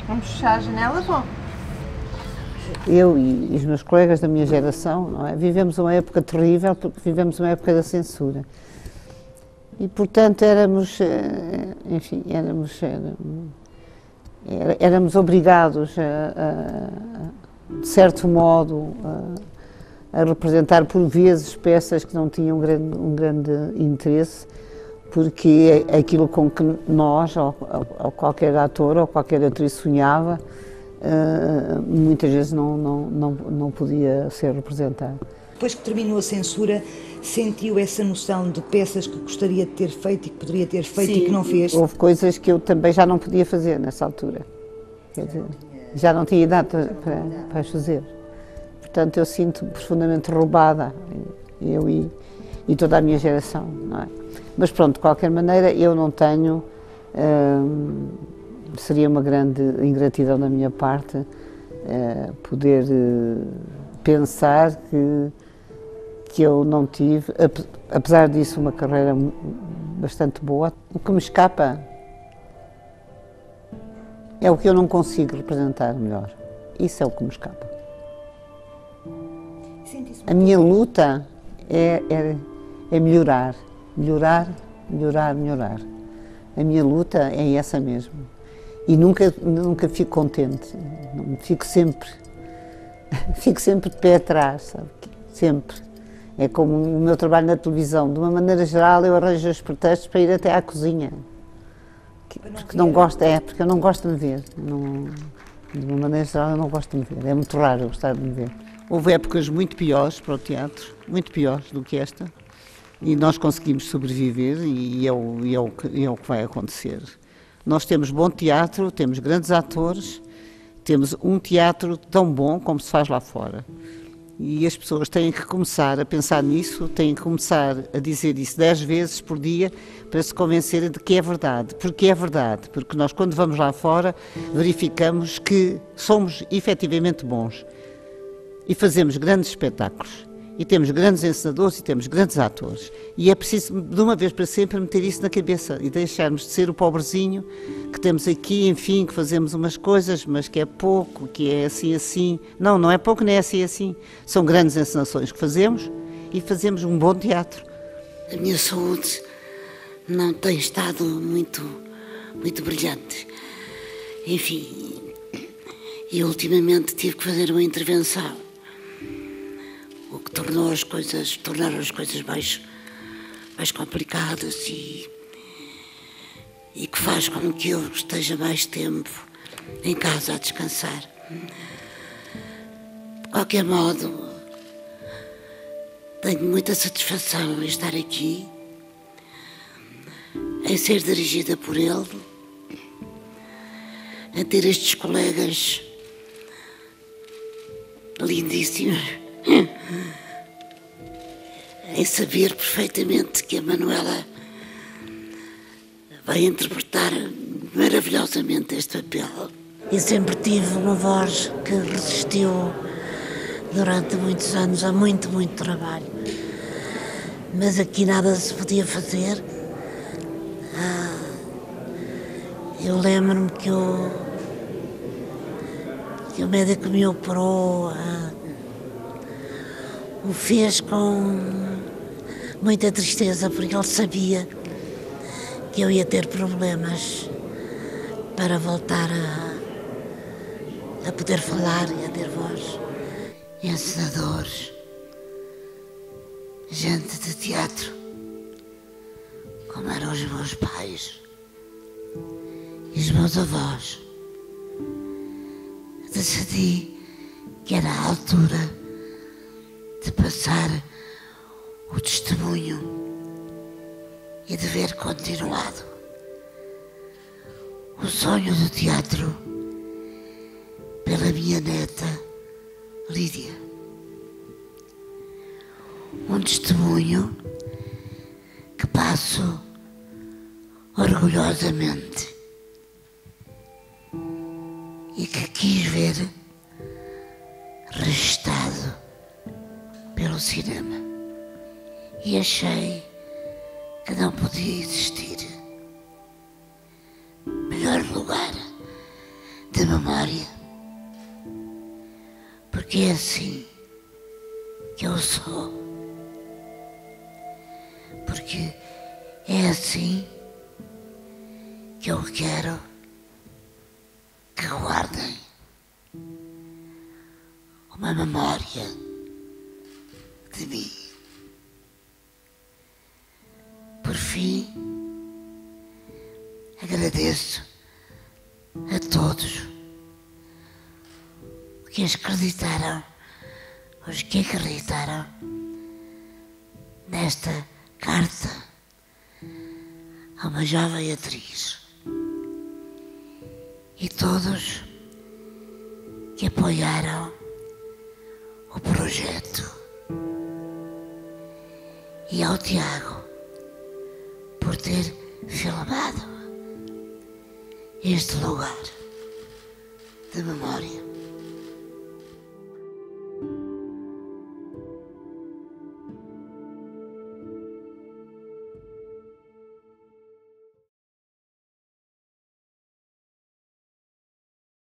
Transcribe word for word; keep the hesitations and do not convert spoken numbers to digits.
Vamos fechar as janelas, bom? Eu e, e os meus colegas da minha geração, não é? Vivemos uma época terrível porque vivemos uma época da censura. E, portanto, éramos, enfim, éramos, éramos, éramos obrigados, a, a, de certo modo, a, a representar por vezes peças que não tinham um grande, um grande interesse, porque aquilo com que nós, ou, ou qualquer ator, ou qualquer atriz sonhava, muitas vezes não, não, não, não podia ser representado. Depois que terminou a censura, sentiu essa noção de peças que gostaria de ter feito e que poderia ter feito Sim, e que não fez? Houve coisas que eu também já não podia fazer nessa altura. Quer dizer, já não tinha idade para, para, para as fazer. Portanto, eu sinto-me profundamente roubada, eu e, e toda a minha geração, não é? Mas pronto, de qualquer maneira, eu não tenho... Hum, seria uma grande ingratidão da minha parte uh, poder uh, pensar que, que eu não tive, ap apesar disso, uma carreira bastante boa. O que me escapa é o que eu não consigo representar melhor. Isso é o que me escapa. A minha luta é, é, é melhorar, melhorar, melhorar, melhorar. A minha luta é essa mesmo. E nunca, nunca fico contente, fico sempre, fico sempre de pé atrás, sabe? Sempre. É como o meu trabalho na televisão, de uma maneira geral eu arranjo os pretextos para ir até à cozinha. Porque não gosto, é, porque eu não gosto de me ver. Não, de uma maneira geral eu não gosto de me ver, é muito raro eu gostar de me ver. Houve épocas muito piores para o teatro, muito piores do que esta, e nós conseguimos sobreviver e é o, e é o, que, é o que vai acontecer. Nós temos bom teatro, temos grandes atores, temos um teatro tão bom como se faz lá fora. E as pessoas têm que começar a pensar nisso, têm que começar a dizer isso dez vezes por dia para se convencerem de que é verdade. Porque é verdade, porque nós quando vamos lá fora verificamos que somos efetivamente bons e fazemos grandes espetáculos. E temos grandes encenadores e temos grandes atores. E é preciso, de uma vez para sempre, meter isso na cabeça e deixarmos de ser o pobrezinho que temos aqui, enfim, que fazemos umas coisas, mas que é pouco, que é assim, assim. Não, não é pouco, nem é assim, assim. São grandes encenações que fazemos e fazemos um bom teatro. A minha saúde não tem estado muito, muito brilhante. Enfim, e ultimamente tive que fazer uma intervenção. O que tornou as coisas, tornaram as coisas mais, mais complicadas e, e que faz com que eu esteja mais tempo em casa a descansar. De qualquer modo, tenho muita satisfação em estar aqui, em ser dirigida por ele, em ter estes colegas lindíssimos, em saber perfeitamente que a Manuela vai interpretar maravilhosamente este papel. Eu sempre tive uma voz que resistiu durante muitos anos a muito, muito trabalho. Mas aqui nada se podia fazer. Ah, eu lembro-me que o, que o médico me operou, ah, o fez com muita tristeza, porque ele sabia que eu ia ter problemas para voltar a, a poder falar e a ter voz. Encenadores, gente de teatro, como eram os meus pais e os meus avós. Decidi que era a altura de passar o testemunho e de ver continuado o sonho do teatro pela minha neta Lídia. Um testemunho que passo orgulhosamente e que quis ver registado pelo cinema, e achei que não podia existir melhor lugar de da memória, porque é assim que eu sou, porque é assim que eu quero que guardem uma memória de mim. Por fim, agradeço a todos os que acreditaram, os que acreditaram nesta carta a uma jovem atriz, e todos que apoiaram o projeto, e ao Tiago por ter filmado este lugar de memória.